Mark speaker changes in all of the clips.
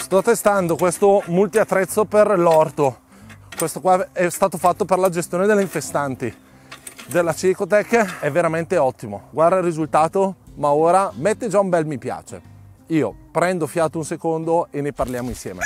Speaker 1: Sto testando questo multiattrezzo per l'orto. Questo qua è stato fatto per la gestione delle infestanti della Cecotech, è veramente ottimo. Guarda il risultato, ma ora mette già un bel mi piace. Io prendo fiato un secondo e ne parliamo insieme.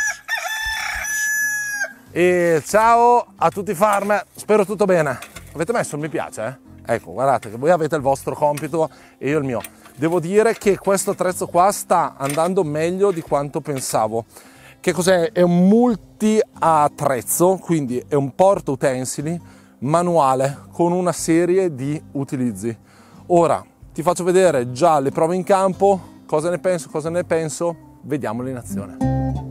Speaker 1: E ciao a tutti i farmer, spero tutto bene. Avete messo il mi piace? Ecco, guardate che voi avete il vostro compito e io il mio. Devo dire che questo attrezzo qua sta andando meglio di quanto pensavo. Che cos'è? È un multi-attrezzo, quindi è un porta utensili manuale con una serie di utilizzi. Ora ti faccio vedere già le prove in campo, cosa ne penso, vediamolo in azione.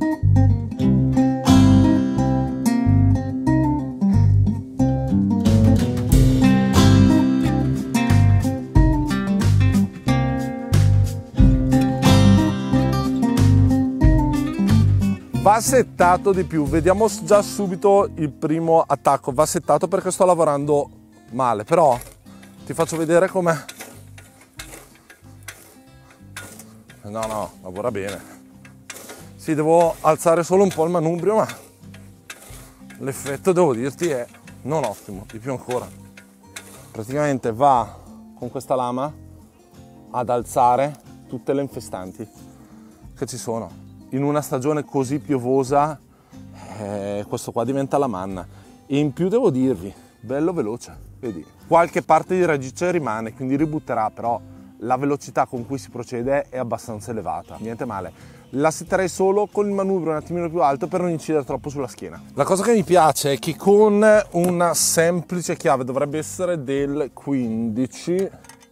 Speaker 1: Va settato di più, vediamo già subito il primo attacco. Va settato perché sto lavorando male, però ti faccio vedere come. No, lavora bene. Sì, devo alzare solo un po' il manubrio, ma l'effetto, devo dirti, è non ottimo, di più ancora. Praticamente va con questa lama ad alzare tutte le infestanti che ci sono. In una stagione così piovosa questo qua diventa la manna. E in più devo dirvi, bello veloce, vedi? Qualche parte di radice rimane, quindi ributterà, però la velocità con cui si procede è abbastanza elevata, niente male. La setterei solo con il manubrio un attimino più alto per non incidere troppo sulla schiena. La cosa che mi piace è che con una semplice chiave, dovrebbe essere del 15,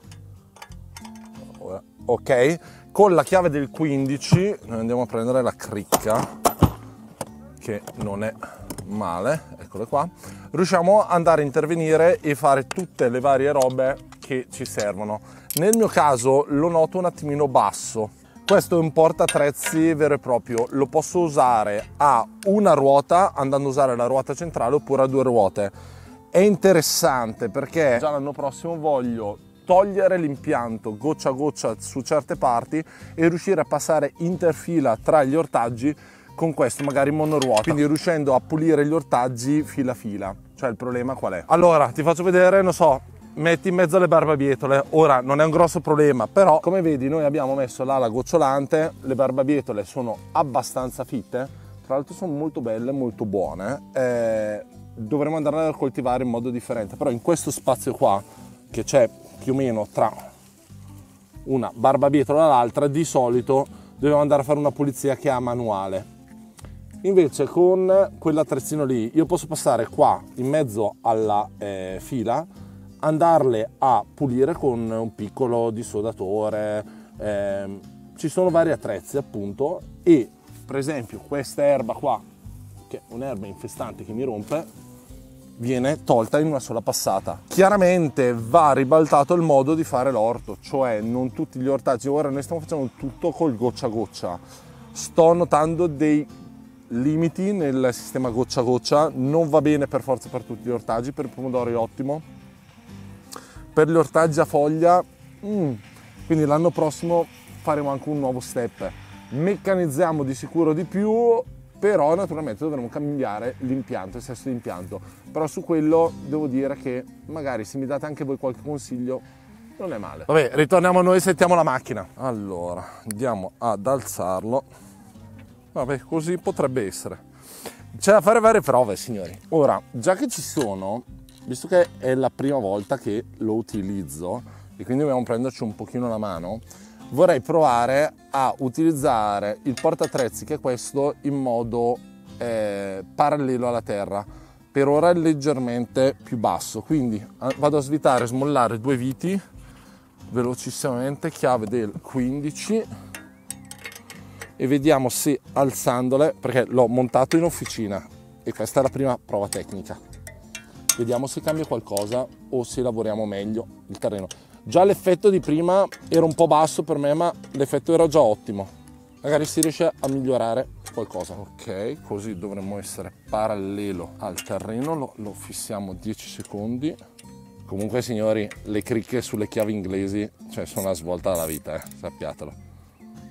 Speaker 1: ok? Con la chiave del 15 noi andiamo a prendere la cricca, che non è male, eccole qua, riusciamo ad andare a intervenire e fare tutte le varie robe che ci servono. Nel mio caso lo noto un attimino basso. Questo è un portaattrezzi vero e proprio, lo posso usare a una ruota andando a usare la ruota centrale oppure a 2 ruote. È interessante perché già l'anno prossimo voglio togliere l'impianto goccia a goccia su certe parti e riuscire a passare interfila tra gli ortaggi con questo magari monoruota, quindi riuscendo a pulire gli ortaggi fila a fila. Cioè il problema qual è? Allora ti faccio vedere, non so, metti in mezzo le barbabietole. Ora non è un grosso problema, però come vedi noi abbiamo messo l'ala gocciolante, le barbabietole sono abbastanza fitte, tra l'altro sono molto belle, molto buone, dovremmo andarle a coltivare in modo differente, però in questo spazio qua che c'è più o meno tra una barbabietola e l'altra, di solito dobbiamo andare a fare una pulizia che ha manuale. Invece con quell'attrezzino lì io posso passare qua in mezzo alla fila, andarle a pulire con un piccolo dissodatore, ci sono vari attrezzi appunto, e per esempio questa erba qua, che è un'erba infestante che mi rompe, viene tolta in una sola passata. Chiaramente va ribaltato il modo di fare l'orto, cioè non tutti gli ortaggi, ora noi stiamo facendo tutto col goccia a goccia, sto notando dei limiti nel sistema goccia a goccia, non va bene per forza per tutti gli ortaggi, per il pomodoro è ottimo, per gli ortaggi a foglia, quindi l'anno prossimo faremo anche un nuovo step, meccanizziamo di sicuro di più, però naturalmente dovremo cambiare l'impianto, il sesso di impianto, però su quello devo dire che magari se mi date anche voi qualche consiglio non è male. Vabbè, ritorniamo a noi, settiamo la macchina. Allora, andiamo ad alzarlo. Vabbè, così potrebbe essere. C'è da fare varie prove, signori. Ora, già che ci sono, visto che è la prima volta che lo utilizzo e quindi dobbiamo prenderci un pochino la mano, vorrei provare a utilizzare il portaattrezzi che è questo in modo parallelo alla terra. Per ora è leggermente più basso, quindi vado a svitare e smollare 2 viti velocissimamente, chiave del 15, e vediamo se alzandole, perché l'ho montato in officina e questa è la prima prova tecnica, vediamo se cambia qualcosa o se lavoriamo meglio il terreno. Già l'effetto di prima era un po' basso per me, ma l'effetto era già ottimo. Magari si riesce a migliorare qualcosa. Ok, così dovremmo essere parallelo al terreno, lo fissiamo 10 secondi. Comunque signori, le cricche sulle chiavi inglesi, cioè, sono la svolta della vita, sappiatelo.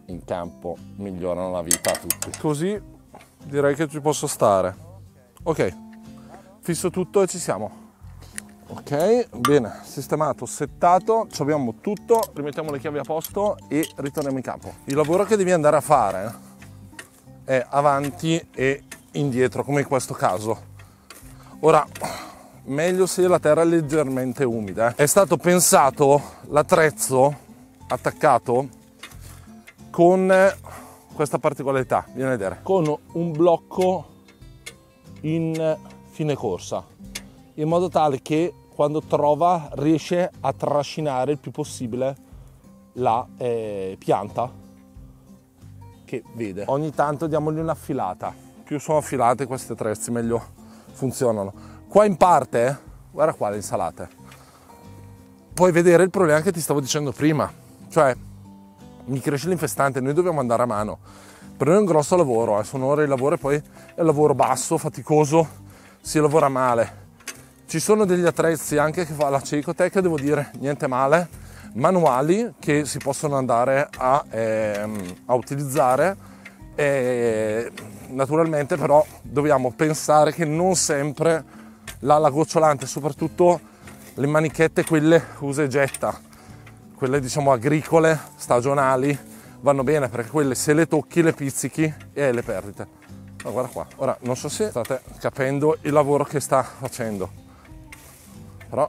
Speaker 1: in campo migliorano la vita a tutti. Così direi che ci posso stare. Ok, fisso tutto e ci siamo. Ok, bene, sistemato, settato, ci abbiamo tutto, rimettiamo le chiavi a posto e ritorniamo in campo. Il lavoro che devi andare a fare è avanti e indietro, come in questo caso. Ora, meglio se la terra è leggermente umida. È stato pensato l'attrezzo attaccato con questa particolarità, vieni a vedere, con un blocco in fine corsa, in modo tale che quando trova riesce a trascinare il più possibile la pianta che vede. Ogni tanto diamogli un'affilata, più sono affilate questi attrezzi meglio funzionano. Qua in parte, guarda qua le insalate, puoi vedere il problema che ti stavo dicendo prima, cioè mi cresce l'infestante, noi dobbiamo andare a mano. Per noi è un grosso lavoro, sono ore di lavoro e poi è un lavoro basso, faticoso, si lavora male. Ci sono degli attrezzi anche che fa la Ceicotech, devo dire, niente male, manuali che si possono andare a utilizzare. Naturalmente però dobbiamo pensare che non sempre la gocciolante, soprattutto le manichette, quelle usa e getta, quelle diciamo agricole, stagionali, vanno bene perché quelle se le tocchi le pizzichi e le perdite. Ma guarda qua, ora non so se state capendo il lavoro che sta facendo, però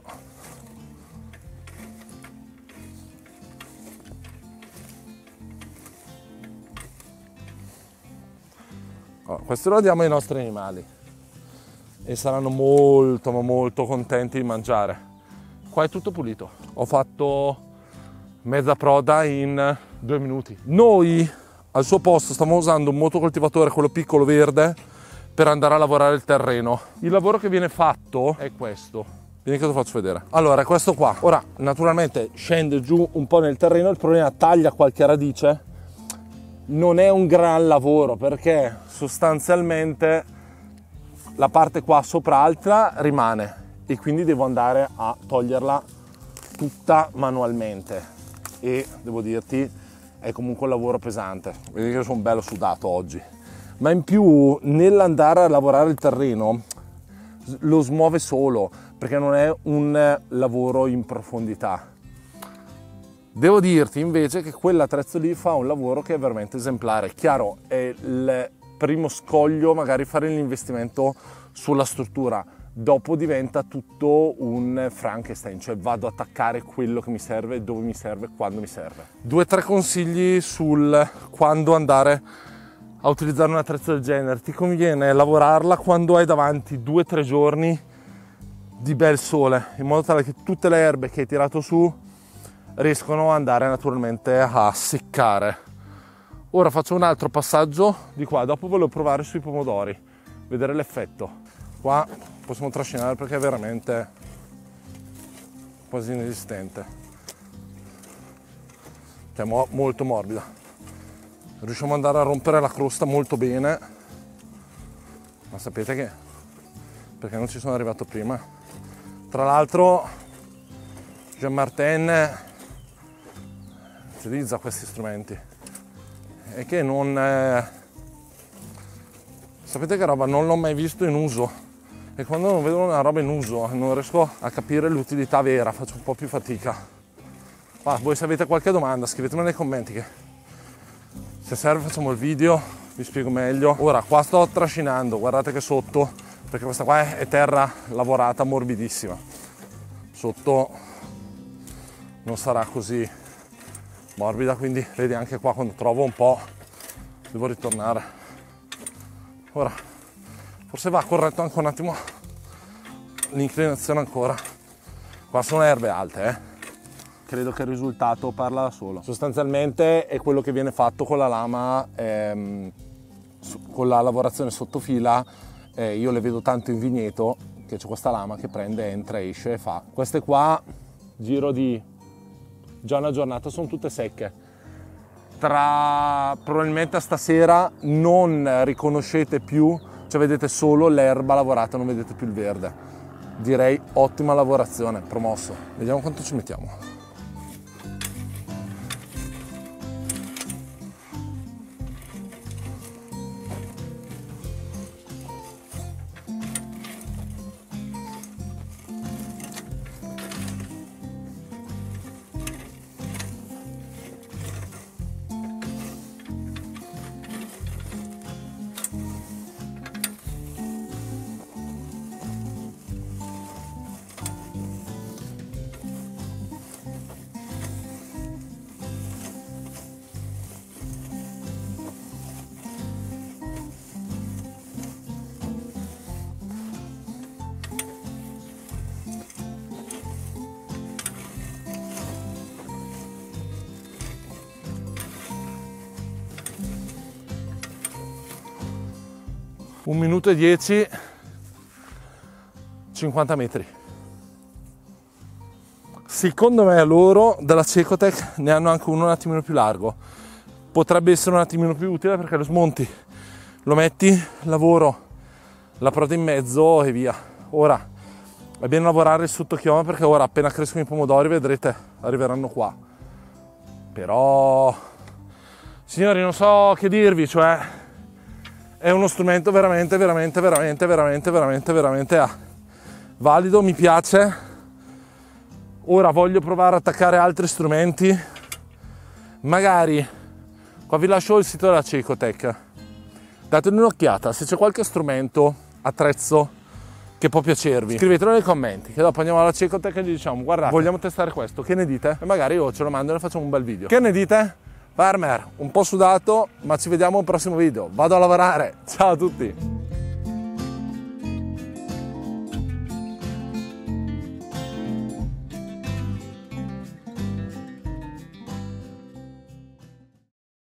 Speaker 1: questo lo diamo ai nostri animali e saranno molto ma molto contenti di mangiare. Qua è tutto pulito, ho fatto mezza proda in 2 minuti. Noi al suo posto stiamo usando un motocoltivatore, quello piccolo verde, per andare a lavorare il terreno. Il lavoro che viene fatto è questo. Vieni che te lo faccio vedere. Allora, è questo qua. Ora, naturalmente, scende giù un po' nel terreno, il problema è taglia qualche radice. Non è un gran lavoro perché sostanzialmente la parte qua sopra alta rimane e quindi devo andare a toglierla tutta manualmente e devo dirti è comunque un lavoro pesante. Vedi che sono bello sudato oggi, ma in più nell'andare a lavorare il terreno lo smuove solo perché non è un lavoro in profondità. Devo dirti invece che quell'attrezzo lì fa un lavoro che è veramente esemplare. Chiaro, è il primo scoglio magari fare l'investimento sulla struttura, dopo diventa tutto un Frankenstein, cioè vado ad attaccare quello che mi serve, dove mi serve, quando mi serve. 2 o 3 consigli sul quando andare a utilizzare un attrezzo del genere. Ti conviene lavorarla quando hai davanti 2 o 3 giorni di bel sole, in modo tale che tutte le erbe che hai tirato su riescono ad andare naturalmente a seccare. Ora faccio un altro passaggio di qua, dopo volevo provare sui pomodori, vedere l'effetto. Qua possiamo trascinare perché è veramente quasi inesistente, cioè molto morbida. Riusciamo ad andare a rompere la crosta molto bene, ma sapete che perché non ci sono arrivato prima. Tra l'altro Jean Martin utilizza questi strumenti e che non sapete che roba non l'ho mai visto in uso, e quando non vedo una roba in uso non riesco a capire l'utilità vera, faccio un po' più fatica. Voi se avete qualche domanda scrivetemi nei commenti che se serve facciamo il video, vi spiego meglio. Ora qua sto trascinando, guardate che sotto, perché questa qua è terra lavorata morbidissima, sotto non sarà così morbida, quindi vedi anche qua quando trovo un po' devo ritornare. Ora forse va corretto anche un attimo l'inclinazione ancora. Qua sono erbe alte, credo che il risultato parla da solo. Sostanzialmente è quello che viene fatto con la lama, con la lavorazione sottofila. Io le vedo tanto in vigneto che c'è questa lama che prende, entra, esce e fa. Queste qua, giro di già una giornata, sono tutte secche. Probabilmente a stasera non riconoscete più, cioè vedete solo l'erba lavorata, non vedete più il verde. Direi ottima lavorazione, promosso. Vediamo quanto ci mettiamo. 1 minuto e 10, 50 metri. Secondo me loro della Cecotec ne hanno anche uno un attimino più largo. Potrebbe essere un attimino più utile perché lo smonti, lo metti, lavoro, la proda in mezzo e via. Ora è bene lavorare il sottochioma perché ora appena crescono i pomodori vedrete arriveranno qua. Però signori non so che dirvi, cioè è uno strumento veramente valido, mi piace. Ora voglio provare ad attaccare altri strumenti, magari qua vi lascio il sito della Cecotec, datemi un'occhiata, se c'è qualche strumento, attrezzo che può piacervi scrivetelo nei commenti, che dopo andiamo alla Cecotec e gli diciamo guardate vogliamo testare questo, che ne dite? E magari io ce lo mando e ne facciamo un bel video. Che ne dite? Farmer, un po' sudato, ma ci vediamo al prossimo video, vado a lavorare, ciao a tutti!